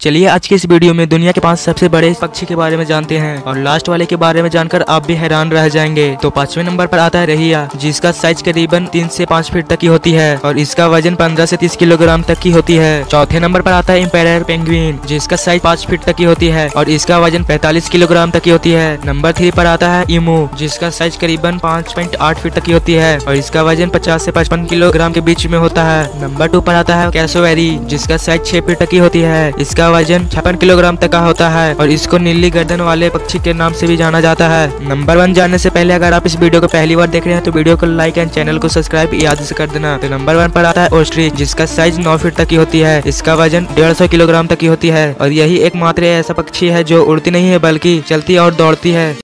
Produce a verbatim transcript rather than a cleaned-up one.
चलिए आज की इस वीडियो में दुनिया के पांच सबसे बड़े पक्षी के बारे में जानते हैं और लास्ट वाले के बारे में जानकर आप भी हैरान रह जाएंगे। तो पांचवें नंबर पर आता है रहिया, जिसका साइज करीबन तीन से पाँच फीट तक की होती है और इसका वजन पंद्रह से तीस किलोग्राम तक की होती है। चौथे नंबर पर आता है एम्पायर पेंगुइन, जिसका साइज पाँच फीट तक की होती है और इसका वजन पैंतालीस किलोग्राम तक की होती है। नंबर थ्री पर आता है इमू, जिसका साइज करीबन पाँच पॉइंट आठ फीट तक की होती है और इसका वजन पचास से पचपन किलोग्राम के बीच में होता है। नंबर टू पर आता है कैसोवेरी, जिसका साइज छह फीट तक की होती है। इसका वजन छप्पन किलोग्राम तक का होता है और इसको नीली गर्दन वाले पक्षी के नाम से भी जाना जाता है। नंबर वन जानने से पहले अगर आप इस वीडियो को पहली बार देख रहे हैं तो वीडियो को लाइक एंड चैनल को सब्सक्राइब याद से कर देना। तो नंबर वन पर आता है ऑस्ट्रिच, जिसका साइज नौ फीट तक की होती है। इसका वजन डेढ़ सौ किलोग्राम तक की होती है और यही एकमात्र ऐसा पक्षी है जो उड़ती नहीं है बल्कि चलती और दौड़ती है।